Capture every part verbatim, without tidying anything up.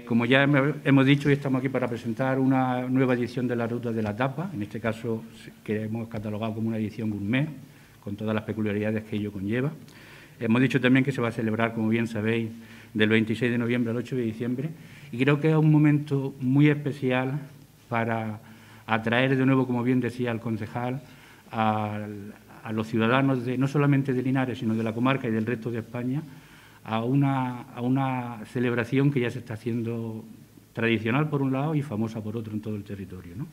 como ya hemos dicho, hoy estamos aquí para presentar una nueva edición de la Ruta de la Tapa, en este caso que hemos catalogado como una edición gourmet, con todas las peculiaridades que ello conlleva. Hemos dicho también que se va a celebrar, como bien sabéis, del veintiséis de noviembre al ocho de diciembre, y creo que es un momento muy especial para atraer de nuevo, como bien decía el concejal, a, a los ciudadanos, de, no solamente de Linares, sino de la comarca y del resto de España, a una, a una celebración que ya se está haciendo tradicional por un lado y famosa por otro en todo el territorio, ¿no?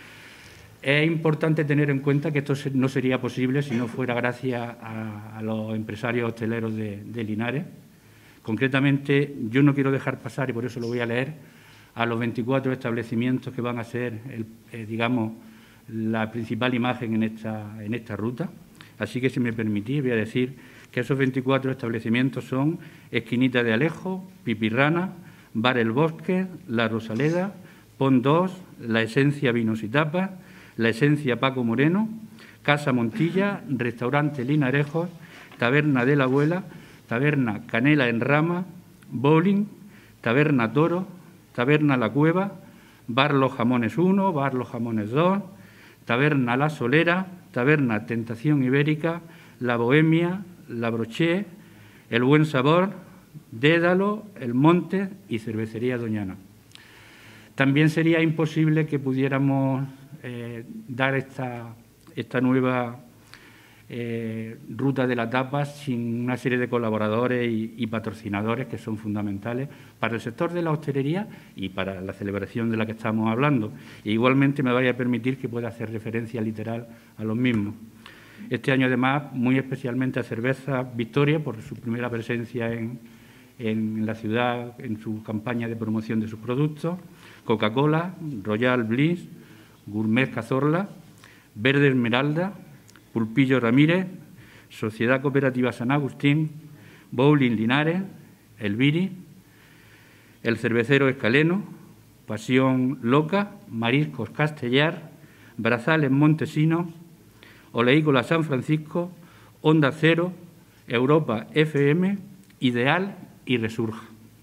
Es importante tener en cuenta que esto no sería posible si no fuera gracias a, a los empresarios hosteleros de, de Linares. Concretamente, yo no quiero dejar pasar, y por eso lo voy a leer, a los veinticuatro establecimientos que van a ser, el, eh, digamos, la principal imagen en esta, en esta ruta. Así que, si me permitís, voy a decir que esos veinticuatro establecimientos son Esquinita de Alejo, Pipirrana, Bar El Bosque, La Rosaleda, Pon dos, La Esencia Vinos y Tapas, La Esencia Paco Moreno, Casa Montilla, Restaurante Linarejos, Taberna de la Abuela, Taberna Canela en Rama, Bowling, Taberna Toro, Taberna La Cueva, Bar Los Jamones uno, Bar Los Jamones dos, Taberna La Solera, Taberna Tentación Ibérica, La Bohemia, La Broché, El Buen Sabor, Dédalo, El Monte y Cervecería Doñana. También sería imposible que pudiéramos eh, dar esta, esta nueva eh, ruta de la tapa sin una serie de colaboradores y, y patrocinadores que son fundamentales para el sector de la hostelería y para la celebración de la que estamos hablando. E igualmente me vaya a permitir que pueda hacer referencia literal a los mismos. Este año, además, muy especialmente a Cerveza Victoria, por su primera presencia en, en la ciudad, en su campaña de promoción de sus productos, Coca-Cola, Royal Bliss, Gourmet Cazorla, Verde Esmeralda, Pulpillo Ramírez, Sociedad Cooperativa San Agustín, Bowling Linares, El Viri, El Cervecero Escaleno, Pasión Loca, Mariscos Castellar, Brazales Montesinos, Oleícola San Francisco, Onda Cero, Europa F M, Ideal y Resurja.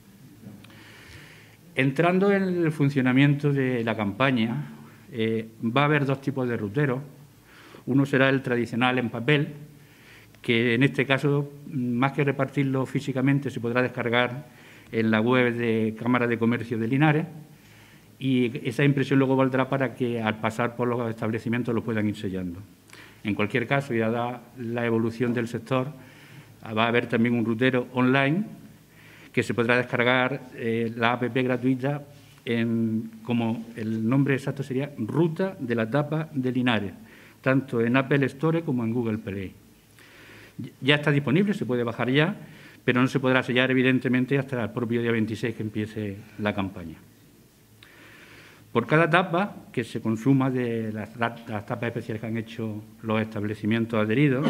Entrando en el funcionamiento de la campaña, eh, va a haber dos tipos de ruteros. Uno será el tradicional en papel, que en este caso, más que repartirlo físicamente, se podrá descargar en la web de Cámara de Comercio de Linares, y esa impresión luego valdrá para que al pasar por los establecimientos lo puedan ir sellando. En cualquier caso, y dada la evolución del sector, va a haber también un rutero online que se podrá descargar eh, la app gratuita, en, como el nombre exacto sería Ruta de la Tapa de Linares, tanto en Apple Store como en Google Play. Ya está disponible, se puede bajar ya, pero no se podrá sellar, evidentemente, hasta el propio día veintiséis que empiece la campaña. Por cada tapa que se consuma de las, las tapas especiales que han hecho los establecimientos adheridos,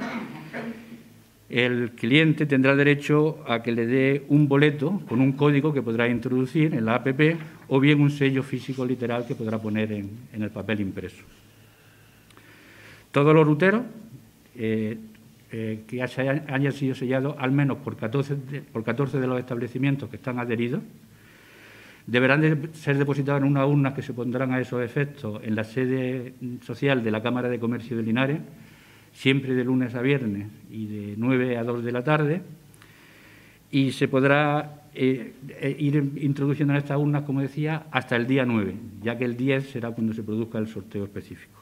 el cliente tendrá derecho a que le dé un boleto con un código que podrá introducir en la app o bien un sello físico literal que podrá poner en, en el papel impreso. Todos los ruteros eh, eh, que hayan, hayan sido sellados al menos por catorce, de, por catorce de los establecimientos que están adheridos deberán de ser depositados en unas urnas que se pondrán a esos efectos en la sede social de la Cámara de Comercio de Linares, siempre de lunes a viernes y de nueve a dos de la tarde, y se podrá eh, ir introduciendo en estas urnas, como decía, hasta el día nueve, ya que el diez será cuando se produzca el sorteo específico.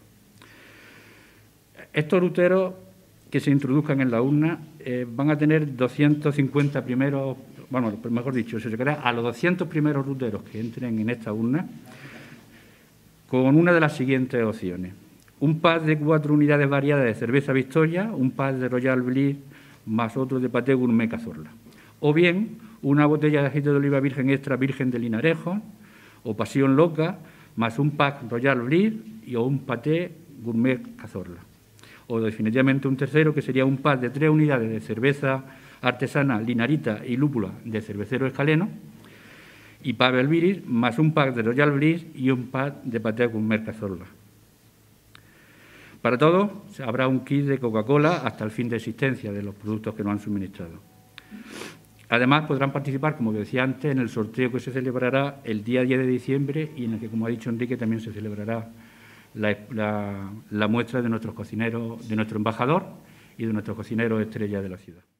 Estos ruteros que se introduzcan en la urna eh, van a tener doscientos cincuenta primeros, bueno, mejor dicho, se sacará a los doscientos primeros ruteros que entren en esta urna con una de las siguientes opciones: un pack de cuatro unidades variadas de cerveza Victoria, un pack de Royal Bliss más otro de Paté Gourmet Cazorla, o bien una botella de aceite de oliva virgen extra virgen de Linarejos o Pasión Loca más un pack Royal Bliss y o un Paté Gourmet Cazorla. O definitivamente un tercero, que sería un pack de tres unidades de cerveza artesana Linarita y lúpula de Cervecero Escaleno y Pavel Viris, más un pack de Royal Bliss y un pack de Paté Gourmet Cazorla. Para todos habrá un kit de Coca-Cola hasta el fin de existencia de los productos que nos han suministrado. Además, podrán participar, como decía antes, en el sorteo que se celebrará el día diez de diciembre y en el que, como ha dicho Enrique, también se celebrará la, la, la muestra de nuestros cocineros, de nuestro embajador y de nuestros cocineros estrella de la ciudad.